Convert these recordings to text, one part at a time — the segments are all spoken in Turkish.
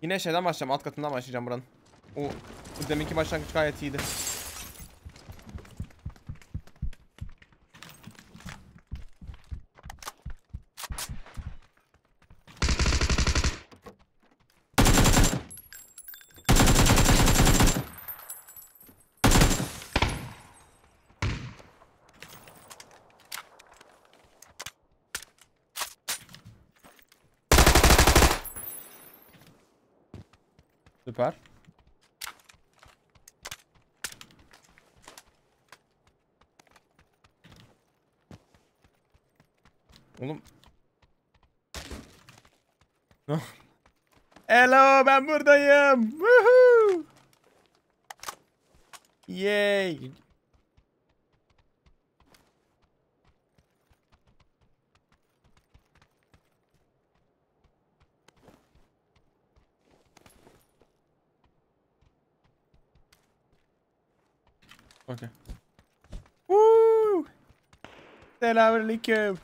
Yine şeyden başlayacağım. Alt katından başlayacağım buranın. Bu deminki başlangıç gayet iyiydi. Süper. Oğlum. Hello, ben buradayım. Woohoo! Yay. Okay. Woo! Selamünaleyküm.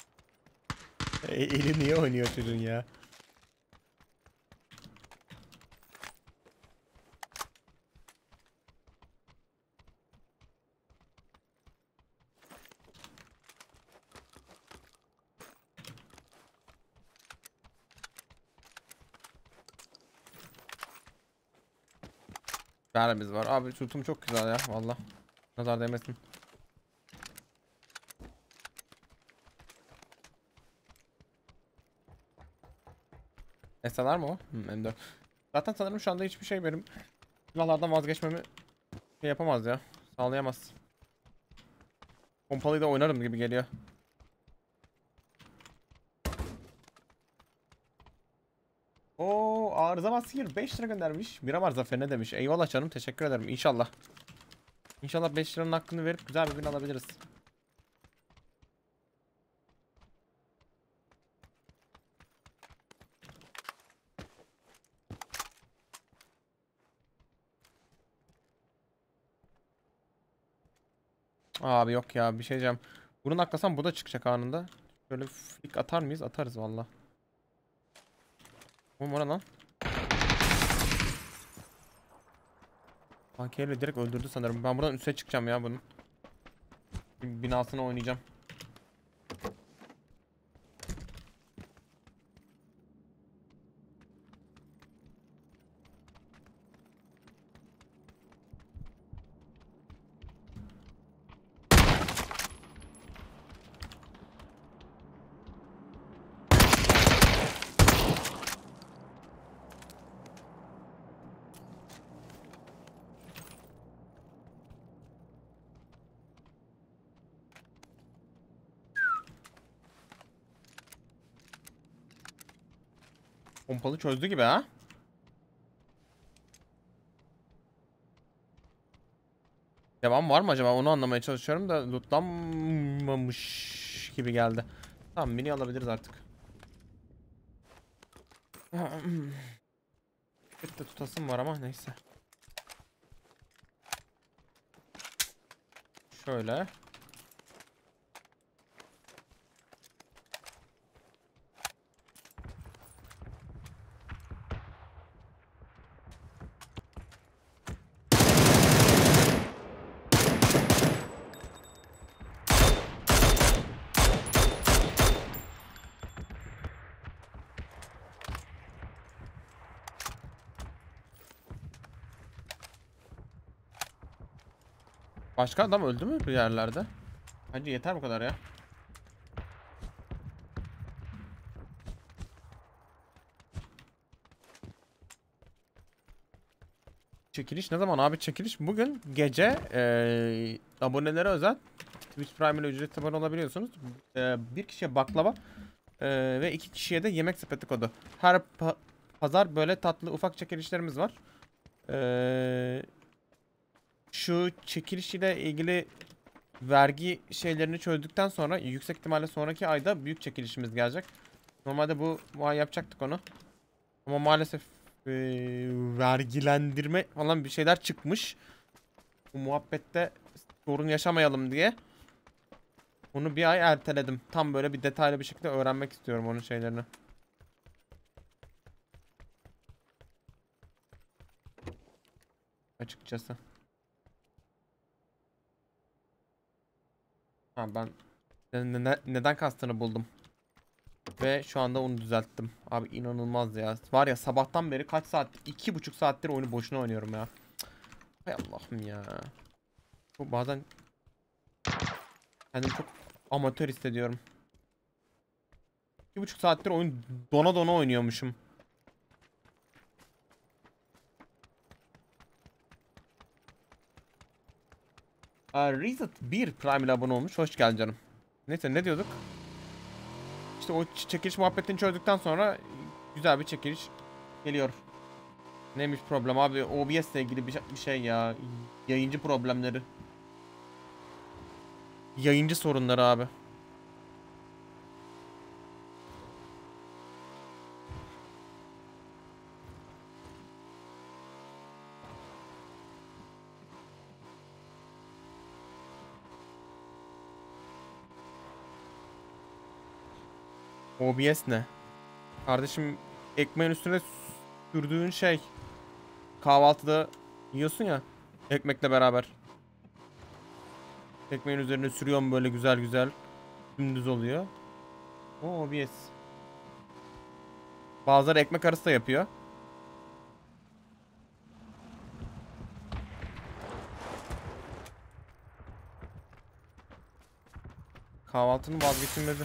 Eli niye oynuyor çocuğun ya? Beremiz var. Abi tutum çok güzel ya valla. Nazar değmesin. SLR mı o? M4. Zaten sanırım şu anda hiçbir şey benim silahlardan vazgeçmemi şey yapamaz ya. Sağlayamaz. Pompalıyı da oynarım gibi geliyor. Oo, arıza maskeli 5 lira göndermiş. Miramar zaferine demiş. Eyvallah canım, teşekkür ederim. İnşallah. İnşallah 5 liranın hakkını verip güzel bir gün alabiliriz. Abi yok ya, bir şey diyeceğim. Bunu naklasam bu da çıkacak anında. Şöyle flick atar mıyız? Atarız valla. Oğlum o ne lan? AK ile direkt öldürdü sanırım. Ben buradan üste çıkacağım ya bunun. Binasına oynayacağım. Pompalı çözdü gibi ha. Devam var mı acaba? Onu anlamaya çalışıyorum da lootlanmamış gibi geldi. Tamam, mini alabiliriz artık. Bir de tutasım var ama neyse. Şöyle. Başka adam öldü mü bir yerlerde? Bence yeter bu kadar ya. Çekiliş ne zaman abi? Çekiliş bugün gece abonelere özel Twitch Prime ile ücretsiz abone olabiliyorsunuz. Bir kişiye baklava ve 2 kişiye de yemek sepeti kodu. Her pazar böyle tatlı ufak çekilişlerimiz var. Şu çekiliş ile ilgili vergi şeylerini çözdükten sonra yüksek ihtimalle sonraki ayda büyük çekilişimiz gelecek. Normalde bu ay yapacaktık onu. Ama maalesef vergilendirme falan bir şeyler çıkmış. Bu muhabbette sorun yaşamayalım diye onu bir ay erteledim. Tam böyle bir detaylı bir şekilde öğrenmek istiyorum onun şeylerini. açıkçası. Ha ben neden kastını buldum. Ve şu anda onu düzelttim. Abi inanılmaz ya. Var ya sabahtan beri kaç saat? 2,5 saattir oyunu boşuna oynuyorum ya. Hay Allah'ım ya. Bu bazen kendimi çok amatör hissediyorum. 2,5 saattir oyun dona dona oynuyormuşum. Reset 1 Prime ile abone olmuş. Hoş geldin canım. Neyse ne diyorduk? İşte o çekiliş muhabbetini çözdükten sonra güzel bir çekiliş geliyor. Neymiş problem abi? OBS ile ilgili bir şey ya. Yayıncı problemleri. Yayıncı sorunları abi. OBS ne? Kardeşim ekmeğin üstüne sürdüğün şey. Kahvaltıda yiyorsun ya. Ekmekle beraber. Ekmeğin üzerine sürüyorum böyle güzel güzel. Dümdüz oluyor. O OBS. Bazıları ekmek arası da yapıyor. Kahvaltının vazgeçilmezi.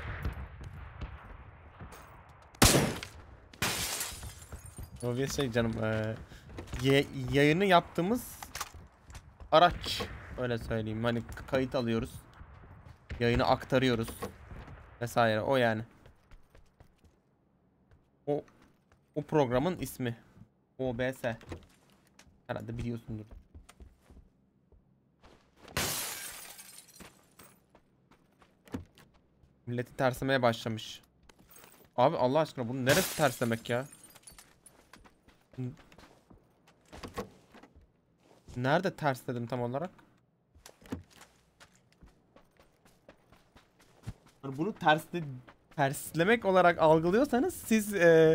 OBS şey canım. Yayını yaptığımız araç. Öyle söyleyeyim. Hani kayıt alıyoruz. Yayını aktarıyoruz. Vesaire. O yani. O programın ismi. OBS. Herhalde biliyorsundur. Milleti terslemeye başlamış. Abi Allah aşkına bunun neresi terslemek ya? Nerede tersledim tam olarak? Yani bunu terslemek olarak algılıyorsanız siz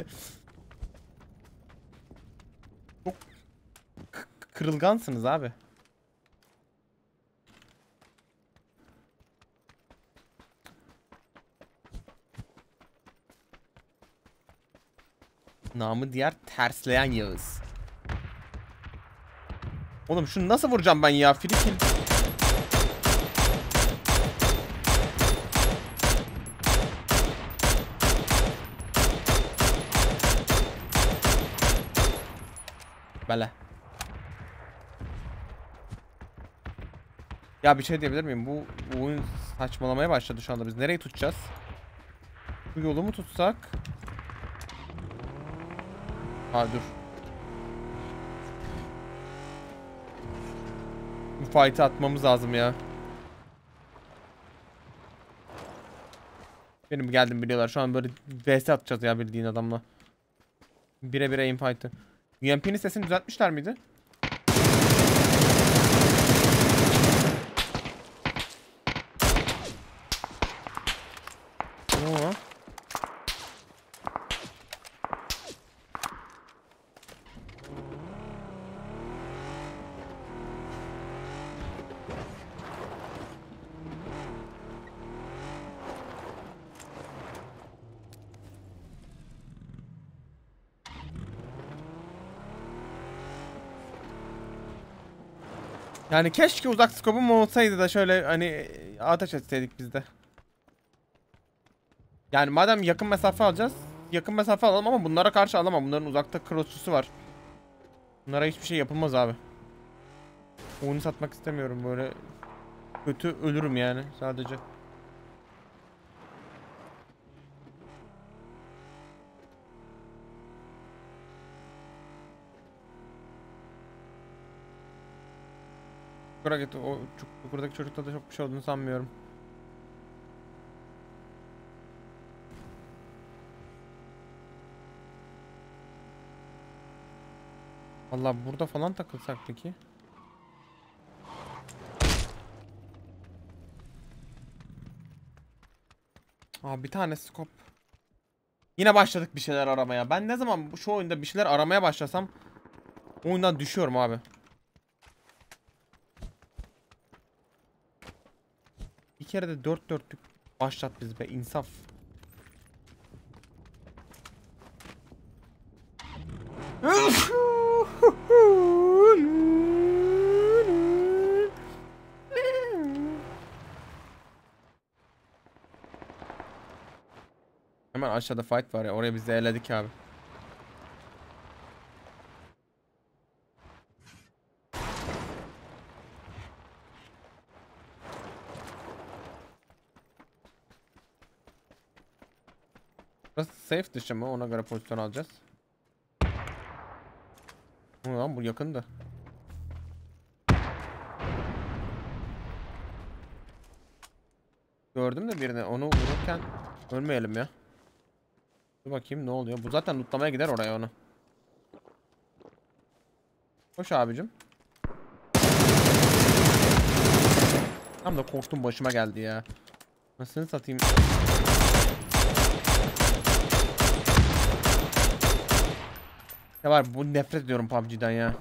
çok kırılgansınız abi. Namı diğer tersleyen Yağız. Oğlum şunu nasıl vuracağım ben ya? Frikil. Böyle. Ya bir şey diyebilir miyim? Bu oyun saçmalamaya başladı şu anda. Biz nereyi tutacağız? Bu yolu mu tutsak? Ha dur. Bu fight'ı atmamız lazım ya. Benim geldim biliyorlar. Şu an böyle vs atacağız ya bildiğin adamla. Bire bire aim fight'ı. UMP'nin sesini düzeltmişler miydi? Oo. Yani keşke uzak skopum olsaydı da şöyle hani ateş etseydik biz de. Yani madem yakın mesafe alacağız, yakın mesafe alalım ama bunlara karşı alamam. Bunların uzakta crossçusu var. Bunlara hiçbir şey yapılmaz abi. Oyunu satmak istemiyorum böyle. Kötü ölürüm yani sadece. Buradaki çocukta da çok bir şey olduğunu sanmıyorum. Vallahi burada falan takılsak peki. Aa bir tane scope. Yine başladık bir şeyler aramaya. Ben ne zaman şu oyunda bir şeyler aramaya başlasam oyundan düşüyorum abi. kere de 4-4'lük başlat bizi be, insaf. Hemen aşağıda fight var ya, oraya biz de eledik abi. Burası safe dışı mı? Ona göre pozisyon alacağız. Lan bu yakındı. Gördüm de birini, onu vururken ölmeyelim ya. Dur bakayım ne oluyor. Bu zaten lootlamaya gider oraya onu. Koş abicim. Tam da korktum, başıma geldi ya. Nasıl satayım? Ya var, bu nefret ediyorum PUBG'den ya.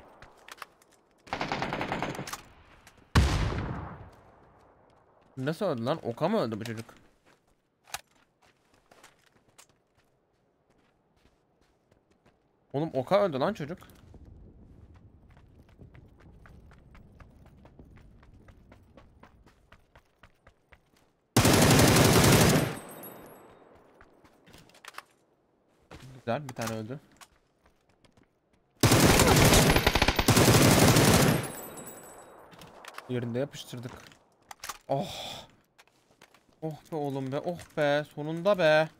Nasıl öldü lan? Oka mı öldü bu çocuk? Oğlum oka öldü lan çocuk. Güzel, bir tane öldü. Yerinde yapıştırdık. Oh. Oh be oğlum be, oh be, sonunda be.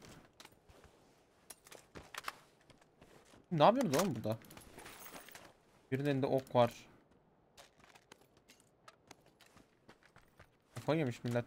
Ne yapıyoruz oğlum burada? Birinin elinde ok var. Kafayı yemiş millet.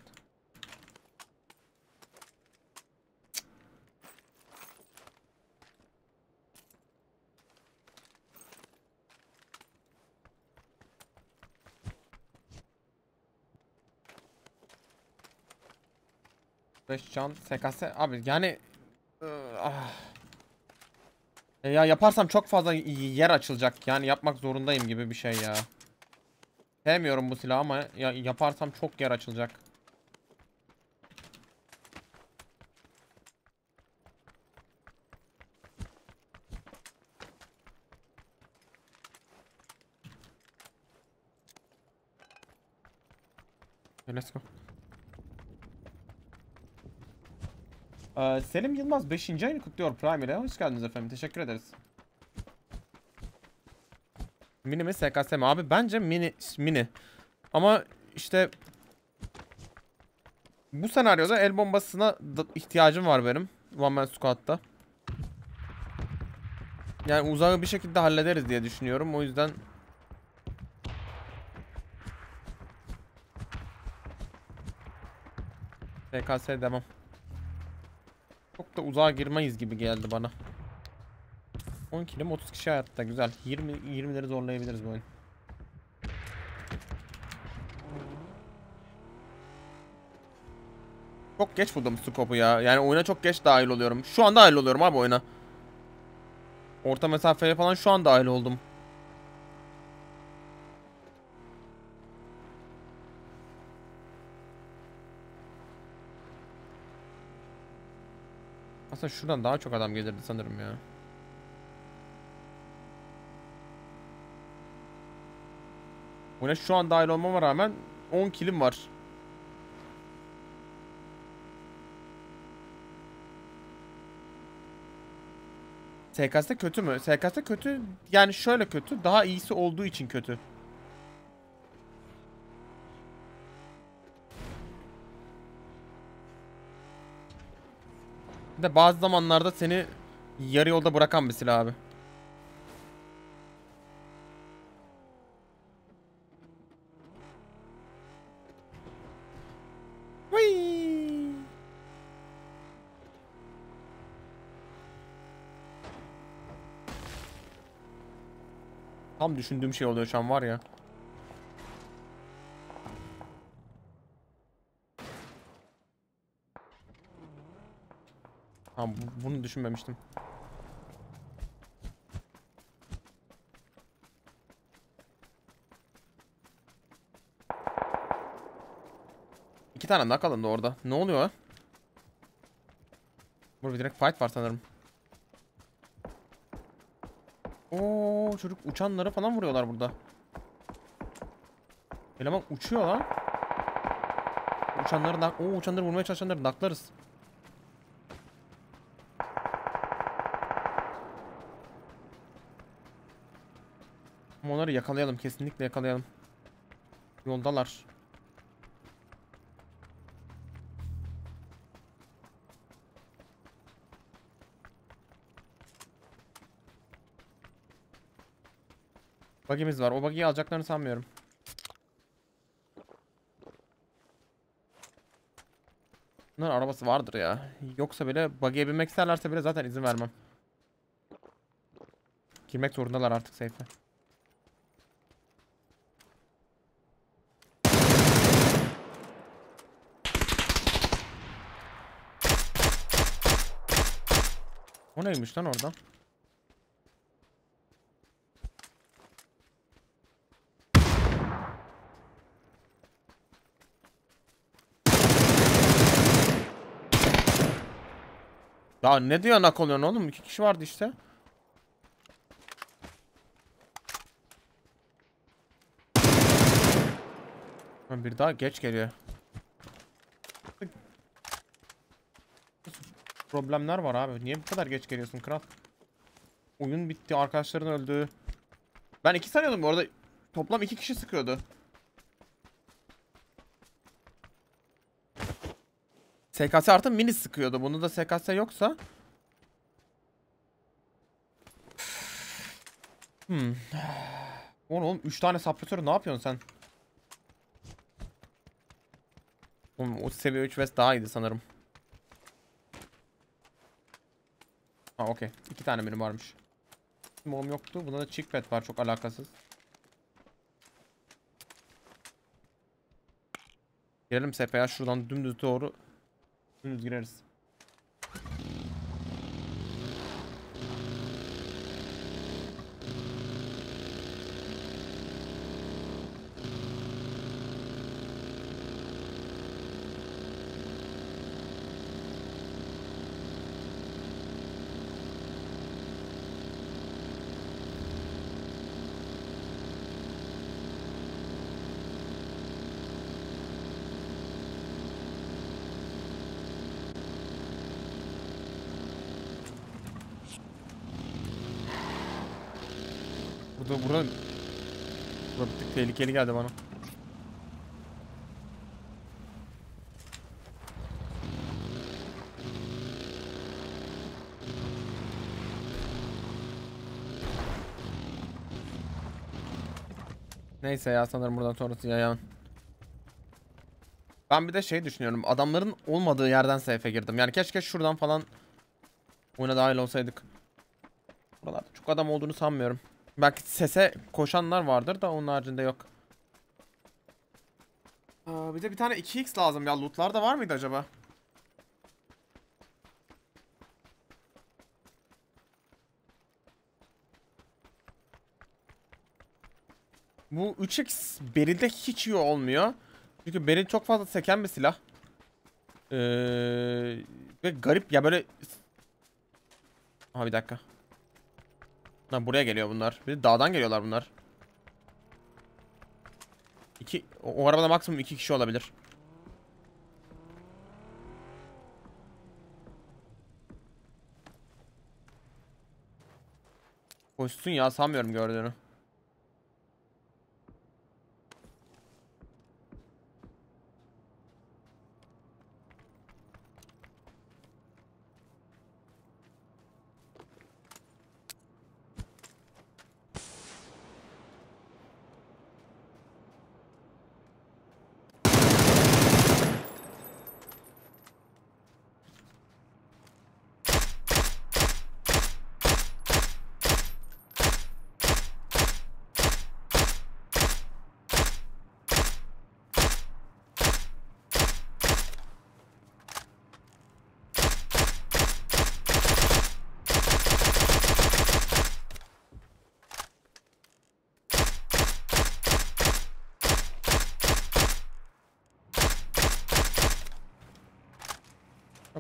Beş can SKS abi yani ah. Ya yaparsam çok fazla yer açılacak, yani yapmak zorundayım gibi bir şey ya. Sevmiyorum bu silahı ama ya yaparsam çok yer açılacak. Let's go. Selim Yılmaz 5. ayını kutluyor Prime ile. Hoş geldiniz efendim. Teşekkür ederiz. Mini mi SKS mi? Abi bence mini. Ama işte bu senaryoda el bombasına ihtiyacım var benim. One Man Squad'da. Yani uzağı bir şekilde hallederiz diye düşünüyorum. O yüzden SKS demem. Çok da uzağa girmeyiz gibi geldi bana. 10 kilim 30 kişi hayatta, güzel. 20'leri zorlayabiliriz bu oyun. Çok geç buldum scope'u ya. Yani oyuna çok geç dahil oluyorum. Şu anda dahil oluyorum abi oyuna. Orta mesafeye falan şu an dahil oldum. Aslında şuradan daha çok adam gelirdi sanırım ya. Oyuna şu an dahil olmama rağmen 10 kilim var. SKS kötü mü? SKS kötü. Yani şöyle kötü. Daha iyisi olduğu için kötü. Bir de bazı zamanlarda seni yarı yolda bırakan bir silah abi. Vay. Tam düşündüğüm şey oluyor şu an var ya. Tamam, bunu düşünmemiştim. 2 tane daha kalındı orada. Ne oluyor? Burada bir direkt fight var sanırım. Oo, çocuk uçanları falan vuruyorlar burada. Eleman uçuyor lan. Uçanları vurmaya çalışanları naklarız. Ama onları yakalayalım, kesinlikle yakalayalım. Yoldalar. Buggy'miz var. O buggy'yi alacaklarını sanmıyorum. Bunların arabası vardır ya. Yoksa bile buggy'e binmek isterlerse bile zaten izin vermem. Girmek zorundalar artık safe'e. O neymiş lan orada? Ya ne diyor nak oluyorsun oğlum? 2 kişi vardı işte. Bir daha geç geliyor. Problemler var abi. Niye bu kadar geç geliyorsun kral? Oyun bitti. Arkadaşların öldü. Ben 2 sanıyordum bu arada. Toplam 2 kişi sıkıyordu. SKS artı mini sıkıyordu. Bunu da SKS yoksa. Oğlum 3 tane suppressor ne yapıyorsun sen? Oğlum o seviye 3 vest daha iyiydi sanırım. Ha okey. 2 tane benim varmış. Mom yoktu. Bunda da chickpad var, çok alakasız. Girelim SP'ye şuradan dümdüz doğru. Dümdüz gireriz. Burada bir tık tehlikeli geldi bana. Neyse ya, sanırım buradan sonrası yayan. Ben bir de şey düşünüyorum. Adamların olmadığı yerden safe'e girdim. Yani keşke şuradan falan oyuna dahil olsaydık. Buralarda çok adam olduğunu sanmıyorum. Belki sese koşanlar vardır da onun haricinde yok. Bir de bir tane 2x lazım ya. Loot'lar da var mıydı acaba? Bu 3x Beryl'de hiç iyi olmuyor. Çünkü Beryl çok fazla seken bir silah. Ve garip ya böyle. Aha bir dakika. Ha, buraya geliyor bunlar. Bir de dağdan geliyorlar bunlar. O arabada maksimum 2 kişi olabilir. Koşsun ya, sanmıyorum gördüğünü.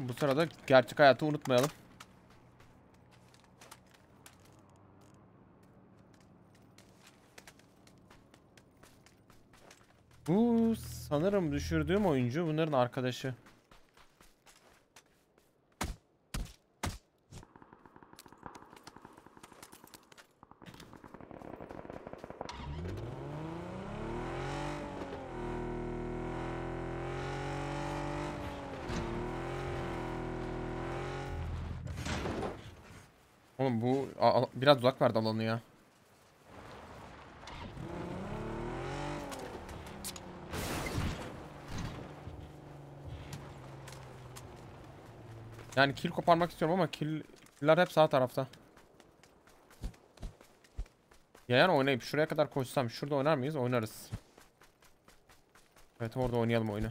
Bu sırada gerçek hayatı unutmayalım. Bu sanırım düşürdüğüm oyuncu bunların arkadaşı. Oğlum bu biraz uzak verdi alanı ya. Yani kill koparmak istiyorum ama killer hep sağ tarafta. Ya yani oynayıp şuraya kadar koşsam şurada oynar mıyız? Oynarız. Evet orada oynayalım oyunu.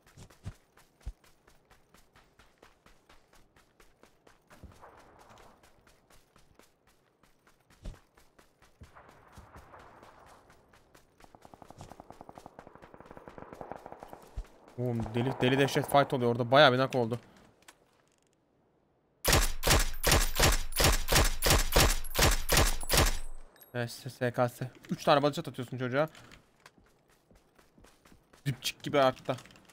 Oğlum deli dehşet fight oluyor orada. Bayağı bir nak oldu. Evet SKS. 3 tane balıçat atıyorsun çocuğa. Dipçik gibi hatta.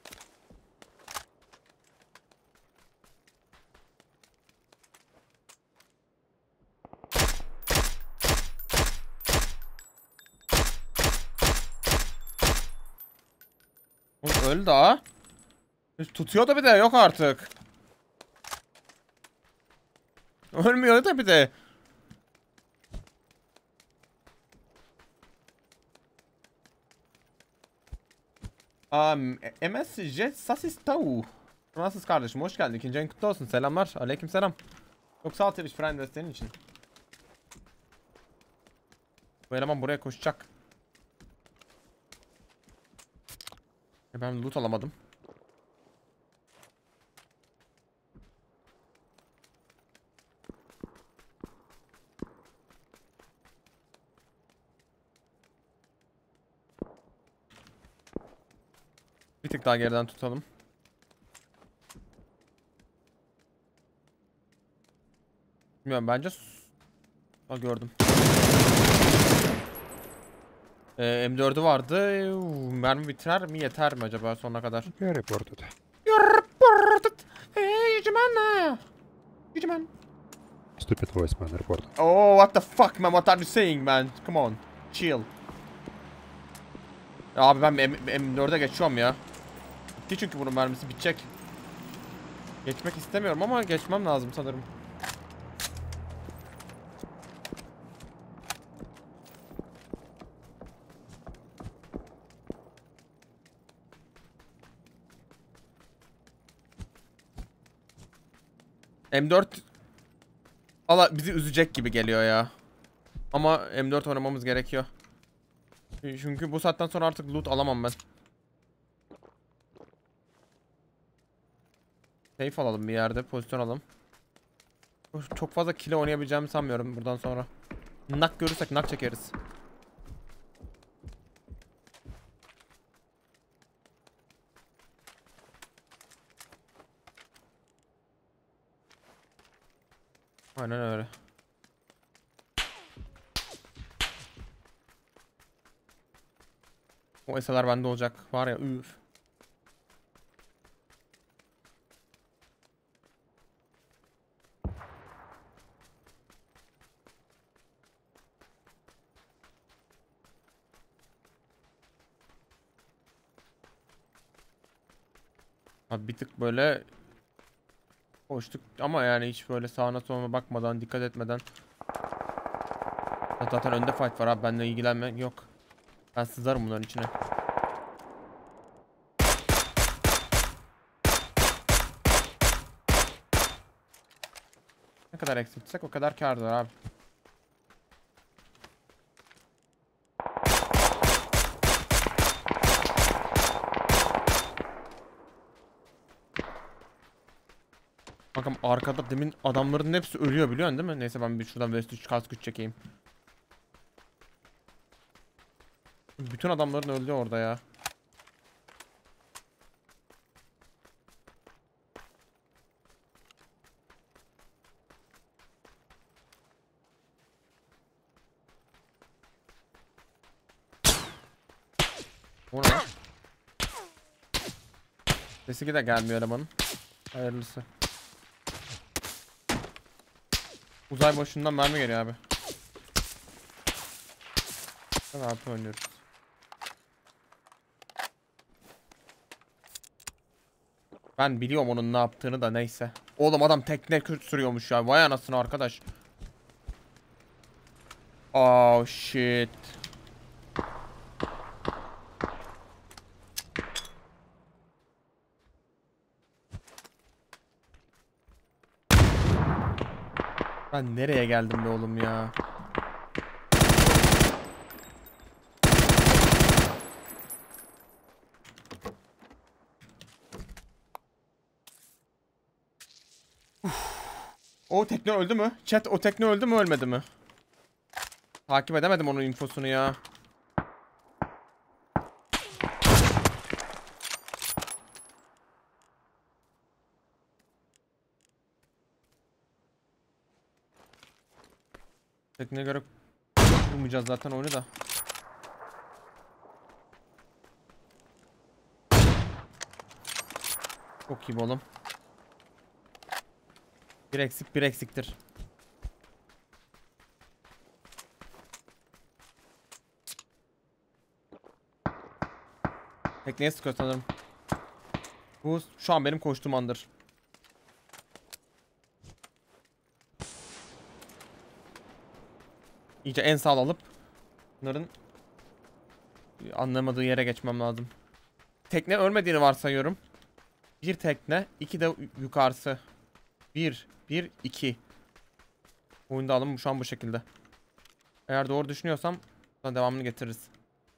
Oğlum öl daha. Tutuyor da bir de yok artık. Ölmüyor da bir de. MS Jet Sasis Tau. Fransız kardeşim hoş geldin. İkinci ayın kutlu olsun. Selamlar. Aleyküm selam. Çok sağ ol Twitch Prime desteğin için. Bu eleman buraya koşacak. Ben loot alamadım. Bir tık daha geriden tutalım. Bilmiyorum bence gördüm. M4'ü vardı. Mermi biter mi yeter mi acaba sonuna kadar? You're reported. You're reported. Hey Yücemen. Yücemen. Stupid voice man reported. Oh what the fuck man, what are you saying man? Come on. Chill. Ya abi ben M4'e geçiyorum ya. Bitti çünkü bunun mermisi bitecek. Geçmek istemiyorum ama geçmem lazım sanırım. M4 bizi üzecek gibi geliyor ya. Ama M4 oynamamız gerekiyor. Çünkü bu saatten sonra artık loot alamam ben. Safe alalım bir yerde, pozisyon alalım. Çok fazla kile oynayabileceğimi sanmıyorum buradan sonra. Nak görürsek nak çekeriz. Aynen öyle. O eseler bende olacak. Var ya üf. Abi bir tık böyle koştuk ama yani hiç böyle sağına soluna bakmadan, dikkat etmeden. Zaten önde fight var abi, benimle ilgilenme yok. Ben sızarım bunların içine. Ne kadar eksiltsek o kadar kârdır abi. Bakalım arkada demin adamların hepsi ölüyor biliyorsun değil mi? Neyse ben bir şuradan West 3 kask güç çekeyim. Bütün adamların öldü orada ya. O ne? Sesi de gelmiyor elemanın. Hayırlısı. Uzay boşluğundan mermi geliyor abi. Rahat oynuyoruz. Ben biliyorum onun ne yaptığını da neyse. Oğlum adam tekne sürüyormuş ya. Vay anasını arkadaş. Oh shit. Ben nereye geldim be oğlum ya? O tekne öldü mü? Chat, o tekne öldü mü ölmedi mi? Takip edemedim onun infosunu ya. Tekneye göre kurmayacağız zaten oyunu da. Çok iyi oğlum. Bir eksik bir eksiktir. Tekneye sıkıyor sanırım. Bu şu an benim koştuğum andır. İyice en sağ alıp bunların anlamadığı yere geçmem lazım. Tekne ölmediğini varsayıyorum. Bir tekne, iki de yukarısı. Bir, iki. Oyunda alım şu an bu şekilde. Eğer doğru düşünüyorsam devamını getiririz.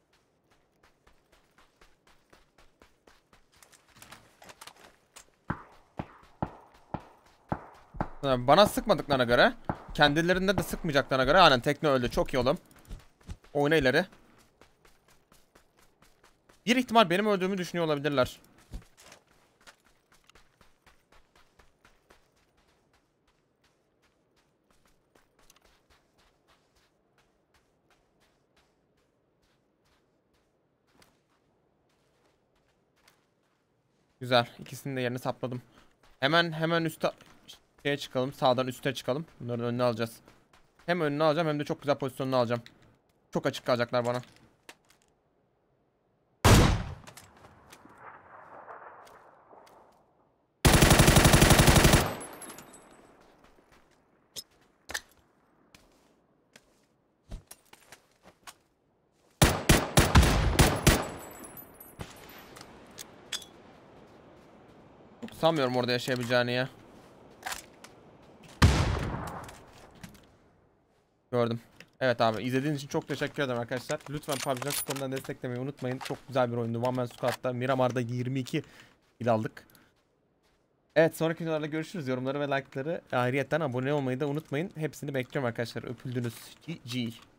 Bana sıkmadıklarına göre, kendilerinde de sıkmayacaklarına göre aynen tekne öldü. Çok iyi oğlum. Oyna ileri. Bir ihtimal benim öldüğümü düşünüyor olabilirler. Güzel. İkisinin de yerini sapladım. Hemen üste şeye çıkalım. Sağdan üste çıkalım. Bunların önüne alacağız. Hem önüne alacağım hem de çok güzel pozisyonunu alacağım. Çok açık kalacaklar bana. Çok sanmıyorum orada yaşayabileceğini ya. Gördüm. Evet abi, izlediğiniz için çok teşekkür ederim arkadaşlar. Lütfen PUBG.com'dan desteklemeyi unutmayın. Çok güzel bir oyundu. One Man Squad'da Miramar'da 22 kill aldık. Evet, sonraki videolarda görüşürüz. Yorumları ve like'ları ayrıyetten abone olmayı da unutmayın. Hepsini bekliyorum arkadaşlar. Öpüldünüz. GG.